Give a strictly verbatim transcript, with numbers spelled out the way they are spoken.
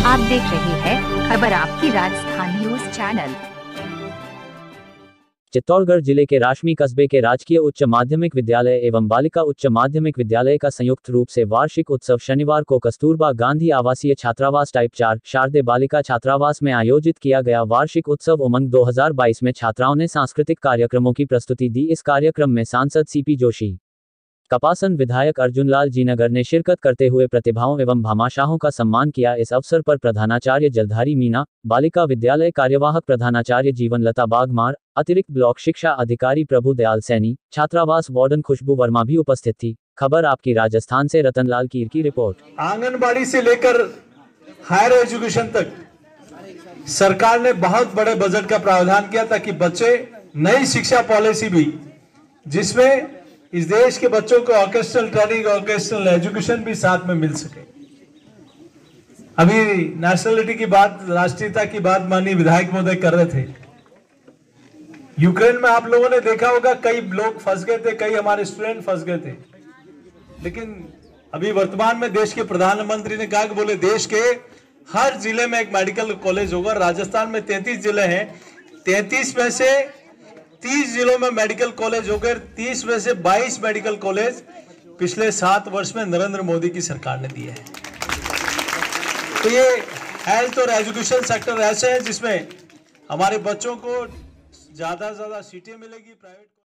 आप देख रहे हैं खबर आपकी राजस्थान न्यूज चैनल। चित्तौड़गढ़ जिले के राशमी कस्बे के राजकीय उच्च माध्यमिक विद्यालय एवं बालिका उच्च माध्यमिक विद्यालय का संयुक्त रूप से वार्षिक उत्सव शनिवार को कस्तूरबा गांधी आवासीय छात्रावास टाइप चार शारदे बालिका छात्रावास में आयोजित किया गया। वार्षिक उत्सव उमंग दो हज़ार बाईस में छात्राओं ने सांस्कृतिक कार्यक्रमों की प्रस्तुति दी। इस कार्यक्रम में सांसद सीपी जोशी, कपासन विधायक अर्जुनलाल जीनगर ने शिरकत करते हुए प्रतिभाओं एवं भामाशाहों का सम्मान किया। इस अवसर पर प्रधानाचार्य जलधारी मीना, बालिका विद्यालय कार्यवाहक प्रधानाचार्य जीवनलता बागमार, अतिरिक्त ब्लॉक शिक्षा अधिकारी प्रभु दयाल सैनी, छात्रावास वार्डन खुशबू वर्मा भी उपस्थित थी। खबर आपकी राजस्थान से रतनलाल कीर की रिपोर्ट। आंगनबाड़ी से लेकर हायर एजुकेशन तक सरकार ने बहुत बड़े बजट का प्रावधान किया ताकि बच्चे नई शिक्षा पॉलिसी भी जिसमें इस देश के बच्चों को ऑर्केस्ट्रल ट्रेनिंग, ऑर्केस्ट्रल एजुकेशन भी साथ में मिल सके। अभी नेशनलिटी की बात, राष्ट्रीयता की बात माननीय विधायक महोदय कर रहे थे। यूक्रेन में आप लोगों ने देखा होगा कई लोग फंस गए थे, कई हमारे स्टूडेंट फंस गए थे, लेकिन अभी वर्तमान में देश के प्रधानमंत्री ने कहा कि बोले देश के हर जिले में एक मेडिकल कॉलेज होगा। राजस्थान में तैंतीस जिले हैं, तैंतीस में से तीस जिलों में मेडिकल कॉलेज हो गए। तीस में से बाईस मेडिकल कॉलेज पिछले सात वर्ष में नरेंद्र मोदी की सरकार ने दिए हैं। तो ये हेल्थ और एजुकेशन सेक्टर ऐसे हैं जिसमें हमारे बच्चों को ज्यादा से ज्यादा सीटें मिलेगी। प्राइवेट